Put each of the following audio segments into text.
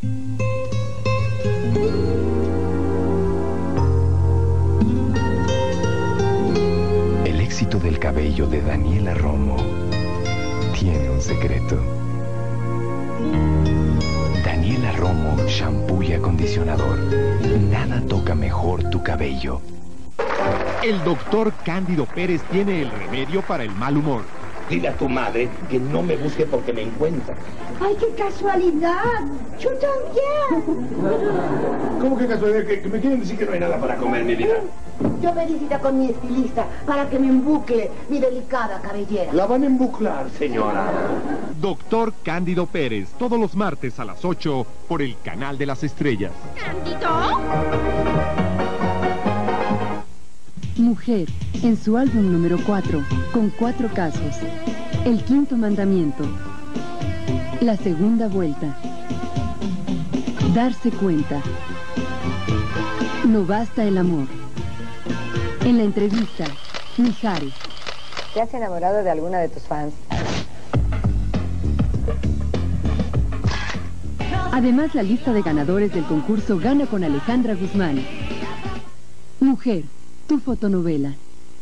El éxito del cabello de Daniela Romo tiene un secreto. Daniela Romo, shampoo y acondicionador. Nada toca mejor tu cabello. El doctor Cándido Pérez tiene el remedio para el mal humor. Dile a tu madre que no me busque porque me encuentra. ¡Ay, qué casualidad! ¡Yo también! ¿Cómo que casualidad? ¿Que me quieren decir que no hay nada para comer, mi vida? Yo me visita con mi estilista para que me embucle mi delicada cabellera. La van a embuclar, señora. Doctor Cándido Pérez, todos los martes a las 8 por el Canal de las Estrellas. ¿Cándido? Mujer, en su álbum número 4, con 4 casos. El quinto mandamiento. La segunda vuelta. Darse cuenta. No basta el amor. En la entrevista, Mijares. ¿Te has enamorado de alguna de tus fans? Además, la lista de ganadores del concurso Gana con Alejandra Guzmán. Mujer, tu fotonovela.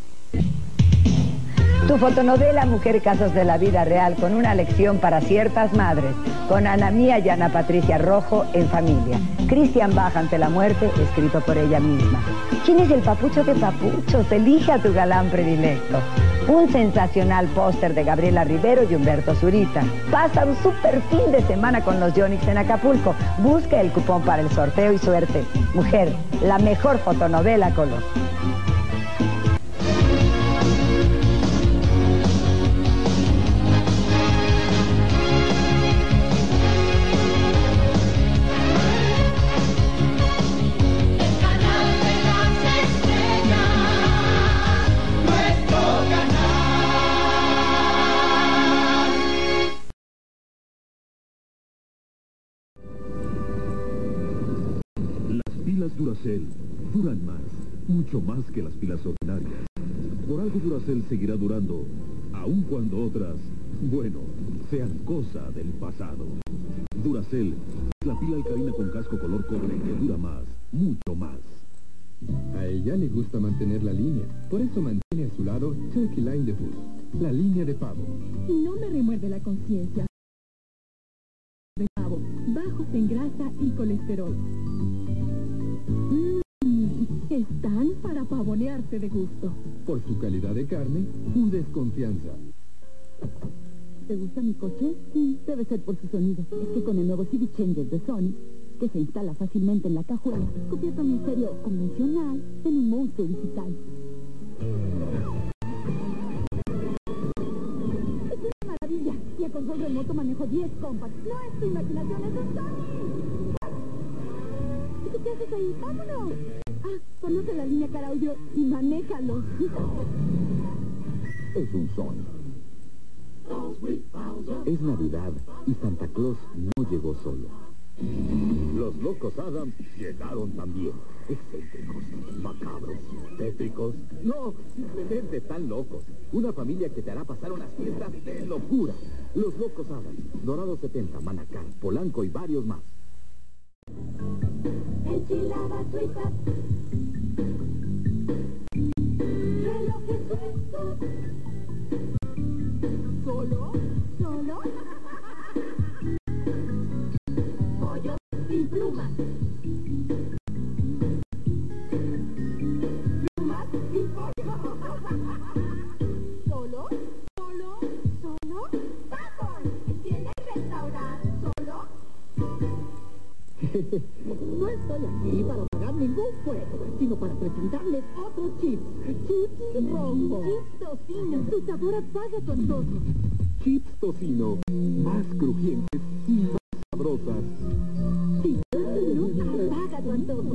Tu fotonovela Mujer Casos de la Vida Real, con una lección para ciertas madres, con Ana Mía y Ana Patricia Rojo en Familia. Cristian Bach ante la muerte, escrito por ella misma. ¿Quién es el papucho de papuchos? Elige a tu galán predilecto. Un sensacional póster de Gabriela Rivero y Humberto Zurita. Pasa un super fin de semana con los Yonix en Acapulco. Busca el cupón para el sorteo y suerte. Mujer, la mejor fotonovela color. Duracell duran más, mucho más que las pilas ordinarias. Por algo Duracell seguirá durando, aun cuando otras, bueno, sean cosa del pasado. Duracell es la pila alcalina con casco color cobre que dura más, mucho más. A ella le gusta mantener la línea, por eso mantiene a su lado Turkey Line de Boost, la línea de pavo. Y no me remuerde la conciencia. De pavo, bajos en grasa y colesterol. Están para pavonearse de gusto. Por su calidad de carne, su desconfianza. ¿Te gusta mi coche? Debe ser por su sonido. Es que con el nuevo CD Changer de Sony, que se instala fácilmente en la cajuela, convierte mi estéreo convencional en un monstruo digital. Es una maravilla. Y a control remoto manejo 10 compacts. No es tu imaginación, es un Sony. ¿Y tú qué haces ahí? ¡Vámonos! Conoce la línea Car Audio y manéjalo. Es un Sony. Es Navidad y Santa Claus no llegó solo. Los locos Adams llegaron también. Excéntricos, macabros, tétricos. No, simplemente tan locos. Una familia que te hará pasar unas fiestas de locura. Los locos Adams, Dorado 70, Manacar, Polanco y varios más. Enchilada suiza. Relojes suizos. ¿Solo? Pollo sin plumas. Plumas sin pollo. ¿Solo? ¡Vamos! ¿Tiene restaurante? ¿Solo? No estoy aquí para pagar ningún fuego, sino para presentarles otro chips. Chips rojo. Chips tocino. Tu sabor apaga tu antojo. Chips tocino, más crujientes y más sabrosas. Chips tocino, apaga tu antojo.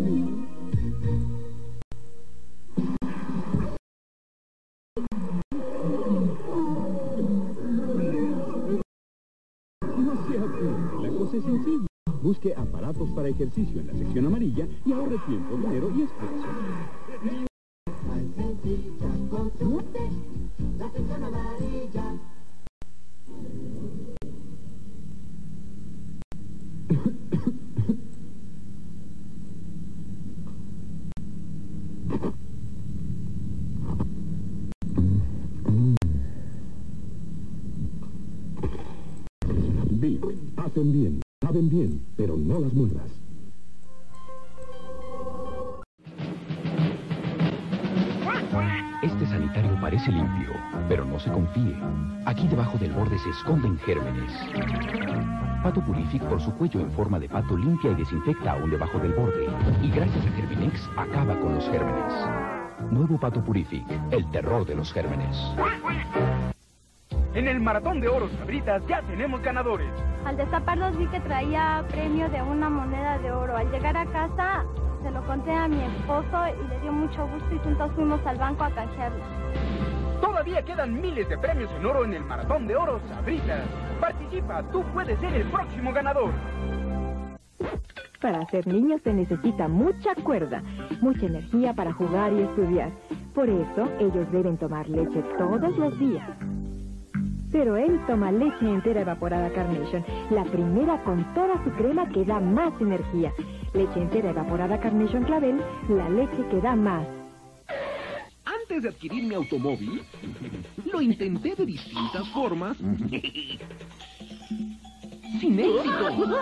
No se apure, la cosa es sencilla. Busque aparatos para ejercicio en la sección amarilla y ahorre tiempo, dinero y esfuerzo. La sección amarilla. Huelen bien, saben bien, pero no las muerdas. Este sanitario parece limpio, pero no se confíe. Aquí debajo del borde se esconden gérmenes. Pato Purific por su cuello en forma de pato limpia y desinfecta aún debajo del borde. Y gracias a Germinex acaba con los gérmenes. Nuevo Pato Purific, el terror de los gérmenes. En el Maratón de Oro Sabritas ya tenemos ganadores. Al destaparlos vi que traía premio de una moneda de oro. Al llegar a casa se lo conté a mi esposo y le dio mucho gusto y juntos fuimos al banco a canjearlo. Todavía quedan miles de premios en oro en el Maratón de Oro Sabritas. Participa, tú puedes ser el próximo ganador. Para ser niño se necesita mucha cuerda, mucha energía para jugar y estudiar. Por eso ellos deben tomar leche todos los días. Pero él toma leche entera evaporada Carnation, la primera con toda su crema que da más energía. Leche entera evaporada Carnation Clavel, la leche que da más. Antes de adquirir mi automóvil, lo intenté de distintas formas. Sin éxito.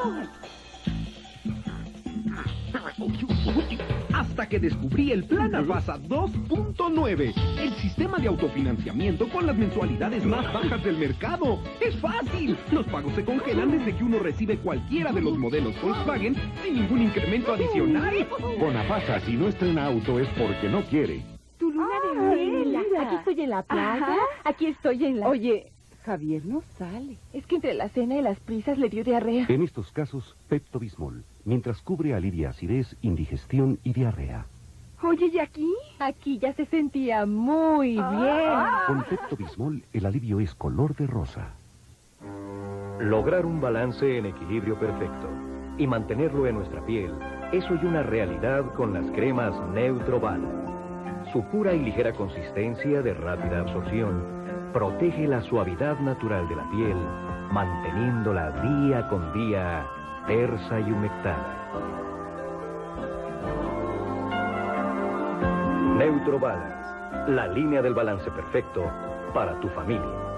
Hasta que descubrí el Plan Avasa 2.9, el sistema de autofinanciamiento con las mensualidades más bajas del mercado. ¡Es fácil! Los pagos se congelan desde que uno recibe cualquiera de los modelos Volkswagen sin ningún incremento adicional. Con Avasa, si no estrena auto es porque no quiere. Tu luna de miel. Aquí estoy en la playa. Ajá. Aquí estoy en la... Oye, Javier no sale. Es que entre la cena y las prisas le dio diarrea. En estos casos, Pepto-Bismol, mientras cubre alivia acidez, indigestión y diarrea. Oye, ¿y aquí? Aquí ya se sentía muy bien. Con Pepto-Bismol, el alivio es color de rosa. Lograr un balance en equilibrio perfecto y mantenerlo en nuestra piel es hoy una realidad con las cremas Neutrobalance. Su pura y ligera consistencia de rápida absorción protege la suavidad natural de la piel, manteniéndola día con día tersa y humectada. Neutrobalance, la línea del balance perfecto para tu familia.